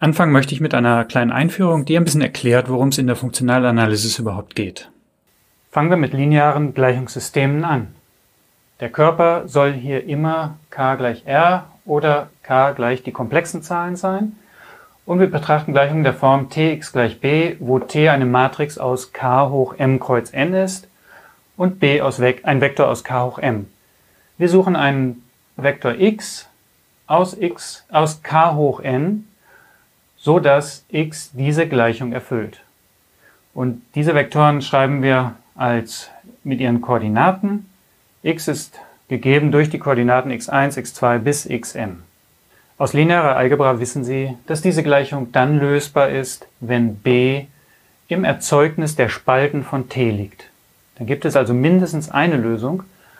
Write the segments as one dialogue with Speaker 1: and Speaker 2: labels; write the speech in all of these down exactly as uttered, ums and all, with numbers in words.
Speaker 1: Anfangen möchte ich mit einer kleinen Einführung, die ein bisschen erklärt, worum es in der Funktionalanalysis überhaupt geht. Fangen wir mit linearen Gleichungssystemen an. Der Körper soll hier immer k gleich r oder k gleich die komplexen Zahlen sein. Und wir betrachten Gleichungen der Form tx gleich b, wo t eine Matrix aus k hoch m kreuz n ist und b aus ein Vektor aus k hoch m. Wir suchen einen Vektor x aus, x aus k hoch n, so dass x diese Gleichung erfüllt. Und diese Vektoren schreiben wir als mit ihren Koordinaten. X ist gegeben durch die Koordinaten x eins, x zwei bis xn. Aus linearer Algebra wissen Sie, dass diese Gleichung dann lösbar ist, wenn b im Erzeugnis der Spalten von t liegt. Dann gibt es also mindestens eine Lösung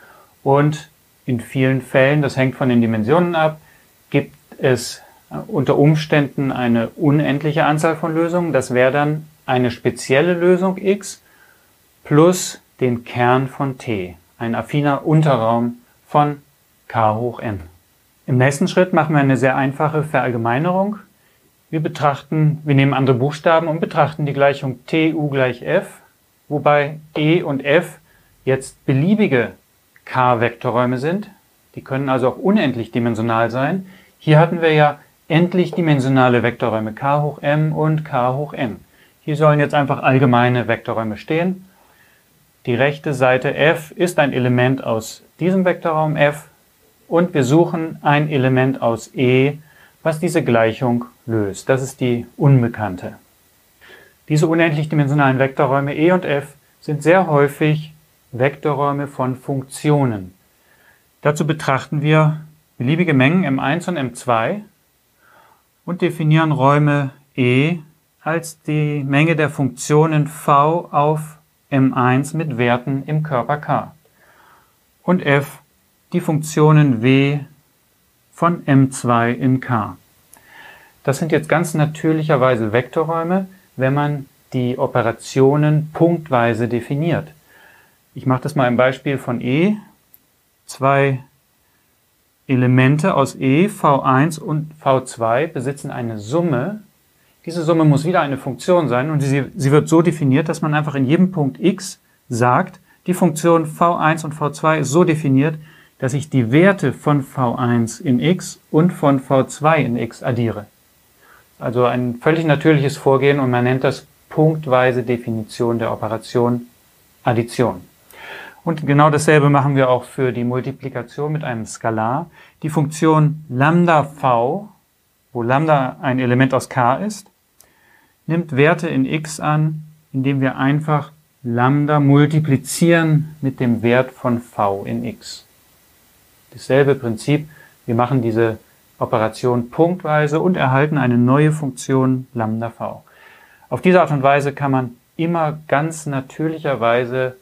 Speaker 1: und in vielen Fällen, das hängt von den Dimensionen ab, gibt es unter Umständen eine unendliche Anzahl von Lösungen. Das wäre dann eine spezielle Lösung x plus den Kern von t, ein affiner Unterraum von k hoch n. Im nächsten Schritt machen wir eine sehr einfache Verallgemeinerung. Wir betrachten, wir nehmen andere Buchstaben und betrachten die Gleichung tu gleich f, wobei e und f jetzt beliebige k-Vektorräume sind. Die können also auch unendlich dimensional sein. Hier hatten wir ja endlich dimensionale Vektorräume k hoch m und k hoch n. Hier sollen jetzt einfach allgemeine Vektorräume stehen. Die rechte Seite f ist ein Element aus diesem Vektorraum f und wir suchen ein Element aus E, was diese Gleichung löst. Das ist die Unbekannte. Diese unendlich dimensionalen Vektorräume E und f sind sehr häufig Vektorräume von Funktionen. Dazu betrachten wir beliebige Mengen m eins und m zwei und definieren Räume E als die Menge der Funktionen v auf m eins mit Werten im Körper K und f die Funktionen w von m zwei in K. Das sind jetzt ganz natürlicherweise Vektorräume, wenn man die Operationen punktweise definiert. Ich mache das mal im Beispiel von E. Zwei Elemente aus E, v eins und v zwei, besitzen eine Summe. Diese Summe muss wieder eine Funktion sein und sie, sie wird so definiert, dass man einfach in jedem Punkt x sagt, die Funktion v eins und v zwei ist so definiert, dass ich die Werte von v eins in x und von v zwei in x addiere. Also ein völlig natürliches Vorgehen und man nennt das punktweise Definition der Operation Addition. Und genau dasselbe machen wir auch für die Multiplikation mit einem Skalar. Die Funktion Lambda v, wo Lambda ein Element aus k ist, nimmt Werte in x an, indem wir einfach Lambda multiplizieren mit dem Wert von v in x. Dasselbe Prinzip, wir machen diese Operation punktweise und erhalten eine neue Funktion Lambda v. Auf diese Art und Weise kann man immer ganz natürlicherweise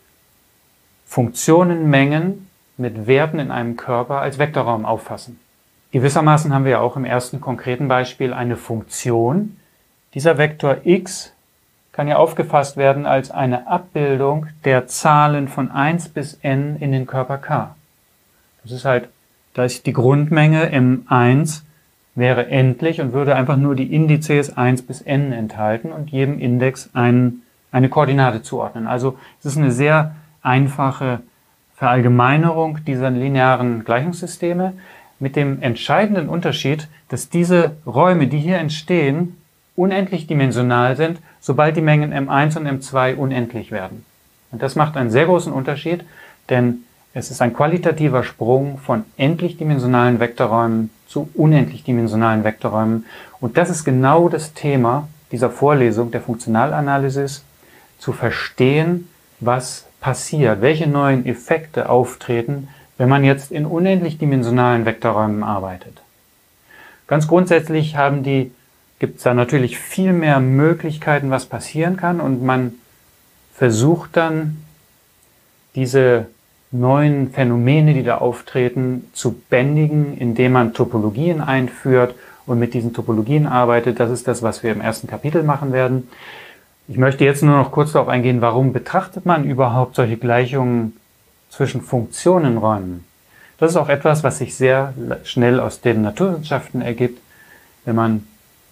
Speaker 1: Funktionenmengen mit Werten in einem Körper als Vektorraum auffassen. Gewissermaßen haben wir ja auch im ersten konkreten Beispiel eine Funktion. Dieser Vektor x kann ja aufgefasst werden als eine Abbildung der Zahlen von eins bis n in den Körper K. Das ist halt, da ist die Grundmenge m eins wäre endlich und würde einfach nur die Indizes eins bis n enthalten und jedem Index ein, eine Koordinate zuordnen. Also es ist eine sehr einfache Verallgemeinerung dieser linearen Gleichungssysteme mit dem entscheidenden Unterschied, dass diese Räume, die hier entstehen, unendlich dimensional sind, sobald die Mengen m eins und m zwei unendlich werden. Und das macht einen sehr großen Unterschied, denn es ist ein qualitativer Sprung von endlich dimensionalen Vektorräumen zu unendlich dimensionalen Vektorräumen. Und das ist genau das Thema dieser Vorlesung der Funktionalanalysis, zu verstehen, was passiert, welche neuen Effekte auftreten, wenn man jetzt in unendlich dimensionalen Vektorräumen arbeitet. Ganz grundsätzlich haben die, gibt es da natürlich viel mehr Möglichkeiten, was passieren kann, und man versucht dann, diese neuen Phänomene, die da auftreten, zu bändigen, indem man Topologien einführt und mit diesen Topologien arbeitet. Das ist das, was wir im ersten Kapitel machen werden. Ich möchte jetzt nur noch kurz darauf eingehen, warum betrachtet man überhaupt solche Gleichungen zwischen Funktionenräumen. Das ist auch etwas, was sich sehr schnell aus den Naturwissenschaften ergibt. Wenn man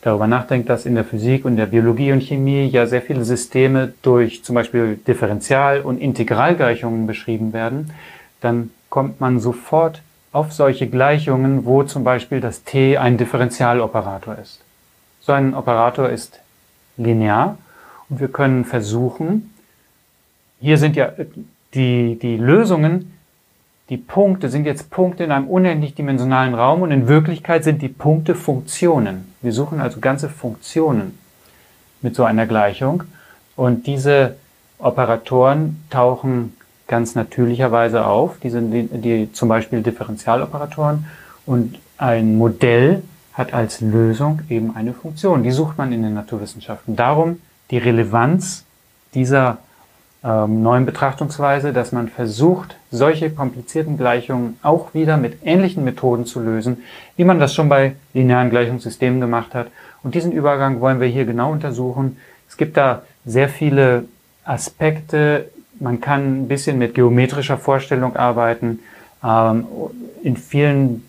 Speaker 1: darüber nachdenkt, dass in der Physik und der Biologie und Chemie ja sehr viele Systeme durch zum Beispiel Differential- und Integralgleichungen beschrieben werden, dann kommt man sofort auf solche Gleichungen, wo zum Beispiel das t ein Differentialoperator ist. So ein Operator ist linear und wir können versuchen, hier sind ja die, die Lösungen, die Punkte sind jetzt Punkte in einem unendlich dimensionalen Raum und in Wirklichkeit sind die Punkte Funktionen. Wir suchen also ganze Funktionen mit so einer Gleichung und diese Operatoren tauchen ganz natürlicherweise auf, die sind die, die zum Beispiel Differentialoperatoren und ein Modell hat als Lösung eben eine Funktion. Die sucht man in den Naturwissenschaften. Darum die Relevanz dieser ähm, neuen Betrachtungsweise, dass man versucht, solche komplizierten Gleichungen auch wieder mit ähnlichen Methoden zu lösen, wie man das schon bei linearen Gleichungssystemen gemacht hat. Und diesen Übergang wollen wir hier genau untersuchen. Es gibt da sehr viele Aspekte. Man kann ein bisschen mit geometrischer Vorstellung arbeiten. Ähm, in vielen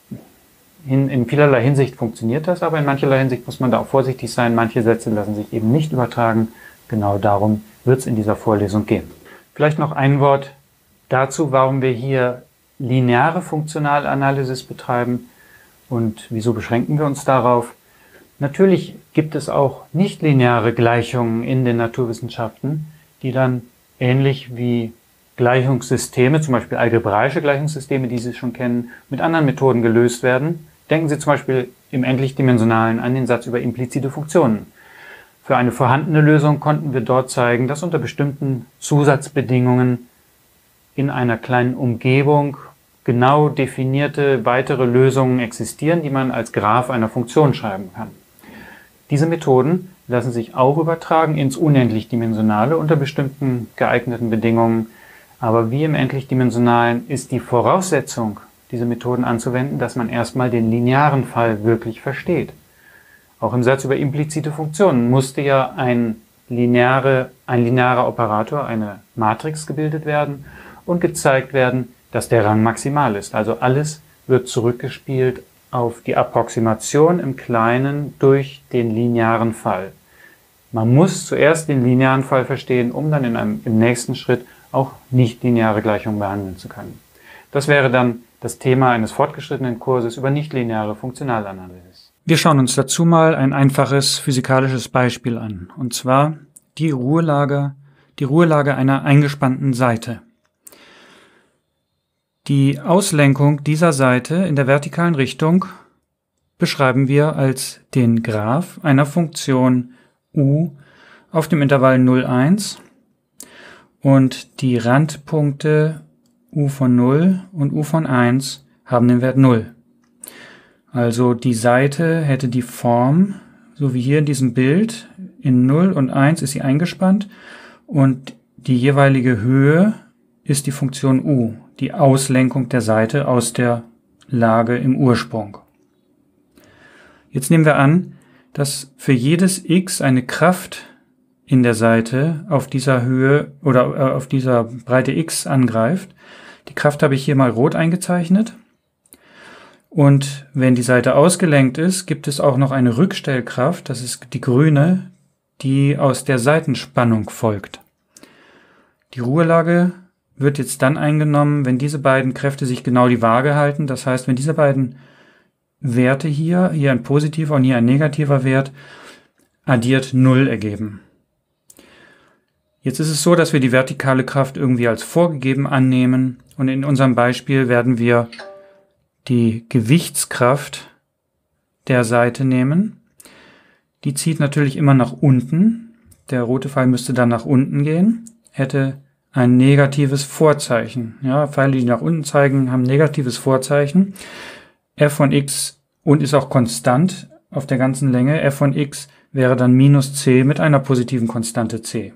Speaker 1: In, in vielerlei Hinsicht funktioniert das, aber in mancherlei Hinsicht muss man da auch vorsichtig sein. Manche Sätze lassen sich eben nicht übertragen. Genau darum wird es in dieser Vorlesung gehen. Vielleicht noch ein Wort dazu, warum wir hier lineare Funktionalanalysis betreiben und wieso beschränken wir uns darauf. Natürlich gibt es auch nichtlineare Gleichungen in den Naturwissenschaften, die dann ähnlich wie Gleichungssysteme, zum Beispiel algebraische Gleichungssysteme, die Sie schon kennen, mit anderen Methoden gelöst werden. Denken Sie zum Beispiel im endlichdimensionalen an den Satz über implizite Funktionen. Für eine vorhandene Lösung konnten wir dort zeigen, dass unter bestimmten Zusatzbedingungen in einer kleinen Umgebung genau definierte weitere Lösungen existieren, die man als Graph einer Funktion schreiben kann. Diese Methoden lassen sich auch übertragen ins Unendlichdimensionale unter bestimmten geeigneten Bedingungen. Aber wie im Endlichdimensionalen ist die Voraussetzung, diese Methoden anzuwenden, dass man erstmal den linearen Fall wirklich versteht. Auch im Satz über implizite Funktionen musste ja ein, lineare, ein linearer Operator, eine Matrix gebildet werden und gezeigt werden, dass der Rang maximal ist. Also alles wird zurückgespielt auf die Approximation im Kleinen durch den linearen Fall. Man muss zuerst den linearen Fall verstehen, um dann in einem, im nächsten Schritt auch nichtlineare Gleichungen behandeln zu können. Das wäre dann das Thema eines fortgeschrittenen Kurses über nichtlineare Funktionalanalysis. Wir schauen uns dazu mal ein einfaches physikalisches Beispiel an, und zwar die Ruhelage, die Ruhelage einer eingespannten Saite. Die Auslenkung dieser Saite in der vertikalen Richtung beschreiben wir als den Graph einer Funktion u auf dem Intervall null, eins und die Randpunkte u von null und u von eins haben den Wert null. Also die Saite hätte die Form, so wie hier in diesem Bild, in null und eins ist sie eingespannt und die jeweilige Höhe ist die Funktion u, die Auslenkung der Saite aus der Lage im Ursprung. Jetzt nehmen wir an, dass für jedes x eine Kraft in der Saite auf dieser Höhe oder auf dieser Breite x angreift. Die Kraft habe ich hier mal rot eingezeichnet. Und wenn die Saite ausgelenkt ist, gibt es auch noch eine Rückstellkraft, das ist die grüne, die aus der Seitenspannung folgt. Die Ruhelage wird jetzt dann eingenommen, wenn diese beiden Kräfte sich genau die Waage halten. Das heißt, wenn diese beiden Werte hier, hier ein positiver und hier ein negativer Wert, addiert null ergeben. Jetzt ist es so, dass wir die vertikale Kraft irgendwie als vorgegeben annehmen und in unserem Beispiel werden wir die Gewichtskraft der Saite nehmen. Die zieht natürlich immer nach unten. Der rote Pfeil müsste dann nach unten gehen, hätte ein negatives Vorzeichen. Ja, Pfeile, die nach unten zeigen, haben ein negatives Vorzeichen. f von x und ist auch konstant auf der ganzen Länge. F von x wäre dann minus c mit einer positiven Konstante c.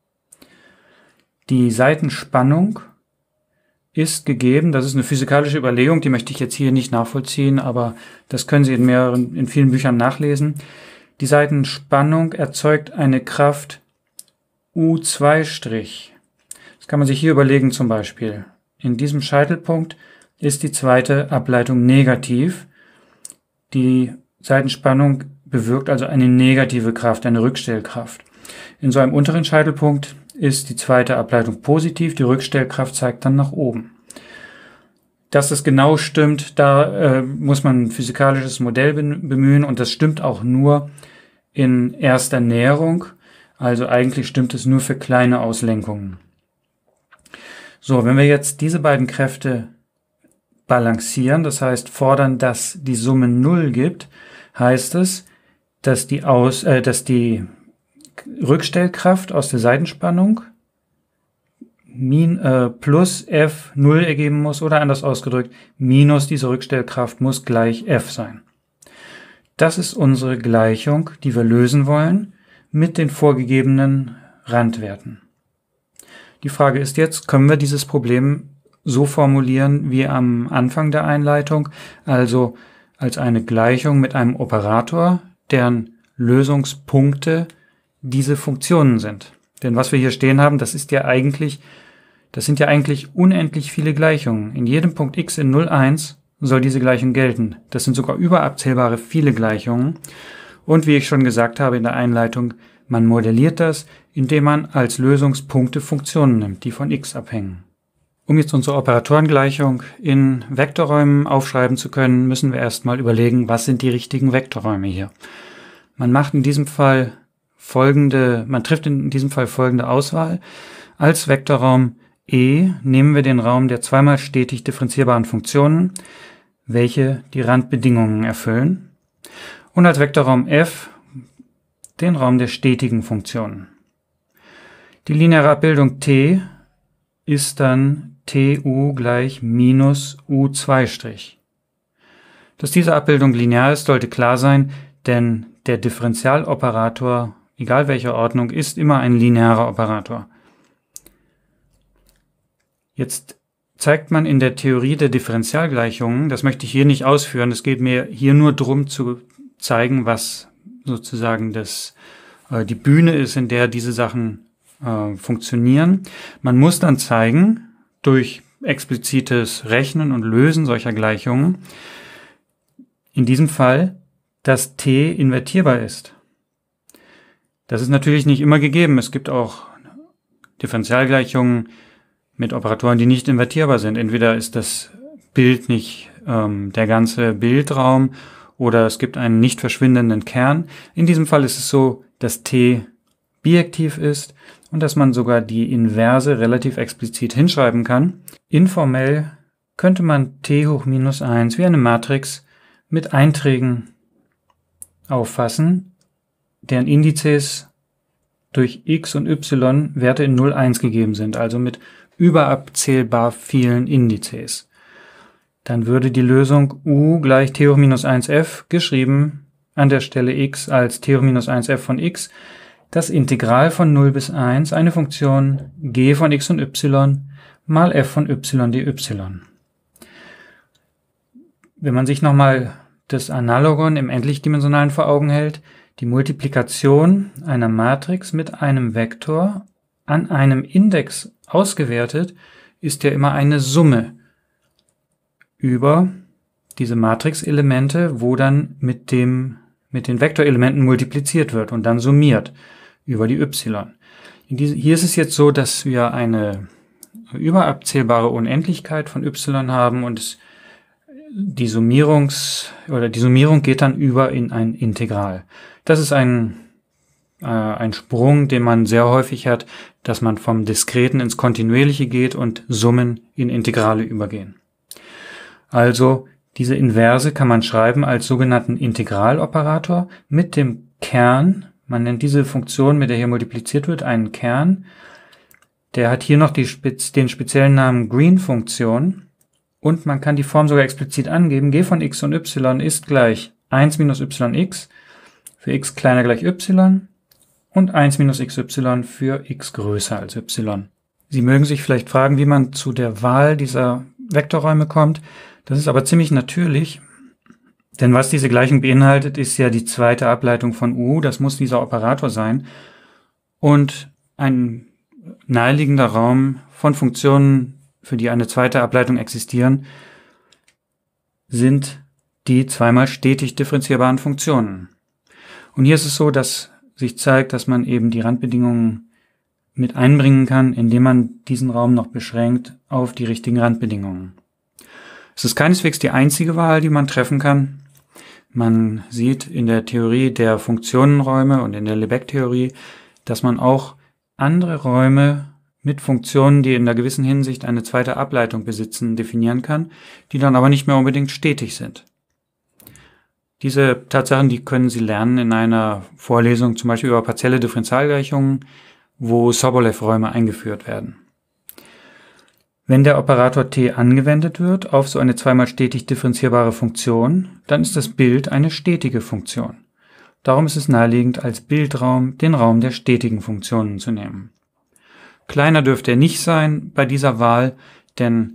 Speaker 1: Die Seitenspannung ist gegeben, das ist eine physikalische Überlegung, die möchte ich jetzt hier nicht nachvollziehen, aber das können Sie in mehreren, in vielen Büchern nachlesen. Die Seitenspannung erzeugt eine Kraft U zwei'. Das kann man sich hier überlegen zum Beispiel. In diesem Scheitelpunkt ist die zweite Ableitung negativ. Die Seitenspannung bewirkt also eine negative Kraft, eine Rückstellkraft. In so einem unteren Scheitelpunkt ist die zweite Ableitung positiv, die Rückstellkraft zeigt dann nach oben. Dass das genau stimmt, da äh, muss man ein physikalisches Modell bemühen und das stimmt auch nur in erster Näherung. Also eigentlich stimmt es nur für kleine Auslenkungen. So, wenn wir jetzt diese beiden Kräfte balancieren, das heißt fordern, dass die Summe null gibt, heißt es, dass die, Aus, äh, dass die Rückstellkraft aus der Seitenspannung Min, äh, plus F null ergeben muss oder anders ausgedrückt, minus diese Rückstellkraft muss gleich F sein. Das ist unsere Gleichung, die wir lösen wollen mit den vorgegebenen Randwerten. Die Frage ist jetzt, können wir dieses Problem so formulieren wie am Anfang der Einleitung, also als eine Gleichung mit einem Operator, deren Lösungspunkte diese Funktionen sind. Denn was wir hier stehen haben, das ist ja eigentlich, das sind ja eigentlich unendlich viele Gleichungen. In jedem Punkt x in null, eins soll diese Gleichung gelten. Das sind sogar überabzählbare viele Gleichungen. Und wie ich schon gesagt habe in der Einleitung, man modelliert das, indem man als Lösungspunkte Funktionen nimmt, die von x abhängen. Um jetzt unsere Operatorengleichung in Vektorräumen aufschreiben zu können, müssen wir erstmal überlegen, was sind die richtigen Vektorräume hier. Man macht in diesem Fall folgende, man trifft in diesem Fall folgende Auswahl. Als Vektorraum E nehmen wir den Raum der zweimal stetig differenzierbaren Funktionen, welche die Randbedingungen erfüllen. Und als Vektorraum F den Raum der stetigen Funktionen. Die lineare Abbildung T ist dann Tu gleich minus U zwei'. Dass diese Abbildung linear ist, sollte klar sein, denn der Differentialoperator, egal welcher Ordnung, ist immer ein linearer Operator. Jetzt zeigt man in der Theorie der Differentialgleichungen, das möchte ich hier nicht ausführen, es geht mir hier nur darum zu zeigen, was sozusagen das, äh, die Bühne ist, in der diese Sachen äh, funktionieren. Man muss dann zeigen, durch explizites Rechnen und Lösen solcher Gleichungen, in diesem Fall, dass T invertierbar ist. Das ist natürlich nicht immer gegeben. Es gibt auch Differentialgleichungen mit Operatoren, die nicht invertierbar sind. Entweder ist das Bild nicht ähm, der ganze Bildraum oder es gibt einen nicht verschwindenden Kern. In diesem Fall ist es so, dass T bijektiv ist und dass man sogar die Inverse relativ explizit hinschreiben kann. Informell könnte man T hoch minus eins wie eine Matrix mit Einträgen auffassen, deren Indizes durch x und y Werte in null, eins gegeben sind, also mit überabzählbar vielen Indizes. Dann würde die Lösung u gleich T hoch minus eins f geschrieben an der Stelle x als T hoch minus eins f von x, das Integral von null bis eins, eine Funktion g von x und y mal f von y dy. Wenn man sich nochmal das Analogon im Endlichdimensionalen vor Augen hält, die Multiplikation einer Matrix mit einem Vektor an einem Index ausgewertet, ist ja immer eine Summe über diese Matrixelemente, wo dann mit dem mit den Vektorelementen multipliziert wird und dann summiert über die y. In diese, hier ist es jetzt so, dass wir eine überabzählbare Unendlichkeit von y haben und es, die Summierungs oder die Summierung geht dann über in ein Integral. Das ist ein äh, ein Sprung, den man sehr häufig hat, dass man vom Diskreten ins Kontinuierliche geht und Summen in Integrale übergehen. Also diese Inverse kann man schreiben als sogenannten Integraloperator mit dem Kern. Man nennt diese Funktion, mit der hier multipliziert wird, einen Kern. Der hat hier noch die Spez- den speziellen Namen Green-Funktion. Und man kann die Form sogar explizit angeben. G von x und y ist gleich eins minus yx für x kleiner gleich y und eins minus xy für x größer als y. Sie mögen sich vielleicht fragen, wie man zu der Wahl dieser Vektorräume kommt. Das ist aber ziemlich natürlich, denn was diese Gleichung beinhaltet, ist ja die zweite Ableitung von U, das muss dieser Operator sein. Und ein naheliegender Raum von Funktionen, für die eine zweite Ableitung existieren, sind die zweimal stetig differenzierbaren Funktionen. Und hier ist es so, dass sich zeigt, dass man eben die Randbedingungen mit einbringen kann, indem man diesen Raum noch beschränkt auf die richtigen Randbedingungen. Es ist keineswegs die einzige Wahl, die man treffen kann. Man sieht in der Theorie der Funktionenräume und in der Lebesgue-Theorie, dass man auch andere Räume mit Funktionen, die in einer gewissen Hinsicht eine zweite Ableitung besitzen, definieren kann, die dann aber nicht mehr unbedingt stetig sind. Diese Tatsachen, die können Sie lernen in einer Vorlesung, zum Beispiel über partielle Differentialgleichungen, wo Sobolev-Räume eingeführt werden. Wenn der Operator T angewendet wird auf so eine zweimal stetig differenzierbare Funktion, dann ist das Bild eine stetige Funktion. Darum ist es naheliegend, als Bildraum den Raum der stetigen Funktionen zu nehmen. Kleiner dürfte er nicht sein bei dieser Wahl, denn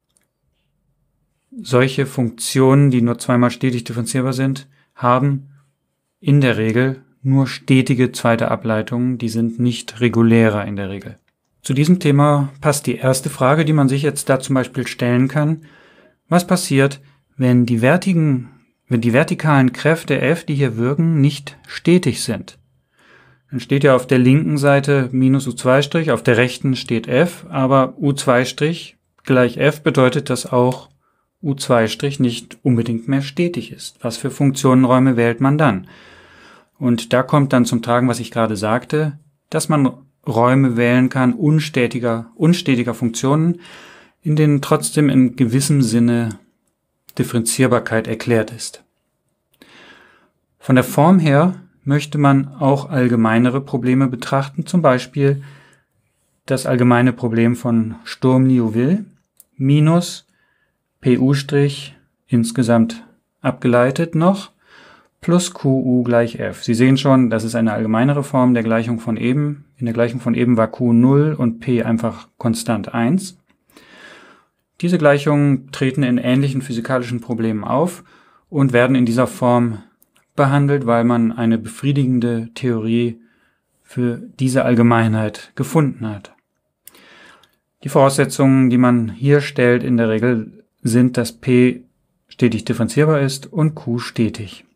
Speaker 1: solche Funktionen, die nur zweimal stetig differenzierbar sind, haben in der Regel nur stetige zweite Ableitungen, die sind nicht regulärer in der Regel. Zu diesem Thema passt die erste Frage, die man sich jetzt da zum Beispiel stellen kann. Was passiert, wenn die vertigen, wenn die vertikalen Kräfte F, die hier wirken, nicht stetig sind? Dann steht ja auf der linken Seite minus U zwei Strich, auf der rechten steht F, aber U zwei Strich gleich F bedeutet, dass auch U zwei Strich nicht unbedingt mehr stetig ist. Was für Funktionenräume wählt man dann? Und da kommt dann zum Tragen, was ich gerade sagte, dass man Räume wählen kann, unstetiger, unstetiger Funktionen, in denen trotzdem in gewissem Sinne Differenzierbarkeit erklärt ist. Von der Form her möchte man auch allgemeinere Probleme betrachten, zum Beispiel das allgemeine Problem von Sturm-Liouville minus Pu' insgesamt abgeleitet noch plus Qu gleich F. Sie sehen schon, das ist eine allgemeinere Form der Gleichung von eben. In der Gleichung von eben war Q null und P einfach konstant eins. Diese Gleichungen treten in ähnlichen physikalischen Problemen auf und werden in dieser Form behandelt, weil man eine befriedigende Theorie für diese Allgemeinheit gefunden hat. Die Voraussetzungen, die man hier stellt, in der Regel sind, dass P stetig differenzierbar ist und Q stetig.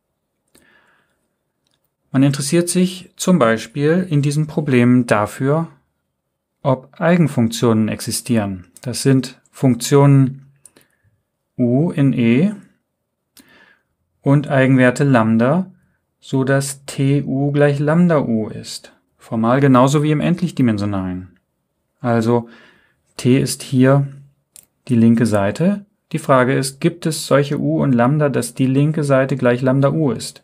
Speaker 1: Man interessiert sich zum Beispiel in diesen Problemen dafür, ob Eigenfunktionen existieren. Das sind Funktionen U in E und Eigenwerte Lambda, so dass Tu gleich Lambda U ist. Formal genauso wie im Endlichdimensionalen. Also T ist hier die linke Seite. Die Frage ist, gibt es solche U und Lambda, dass die linke Seite gleich Lambda U ist?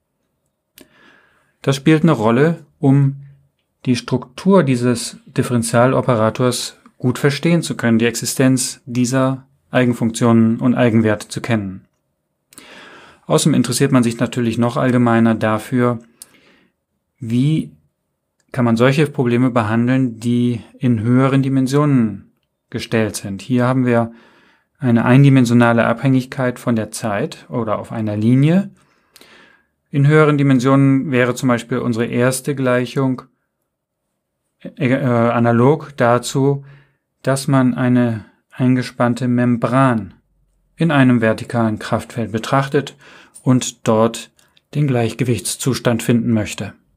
Speaker 1: Das spielt eine Rolle, um die Struktur dieses Differentialoperators gut verstehen zu können, die Existenz dieser Eigenfunktionen und Eigenwerte zu kennen. Außerdem interessiert man sich natürlich noch allgemeiner dafür, wie kann man solche Probleme behandeln, die in höheren Dimensionen gestellt sind. Hier haben wir eine eindimensionale Abhängigkeit von der Zeit oder auf einer Linie. In höheren Dimensionen wäre zum Beispiel unsere erste Gleichung äh, analog dazu, dass man eine eingespannte Membran in einem vertikalen Kraftfeld betrachtet und dort den Gleichgewichtszustand finden möchte.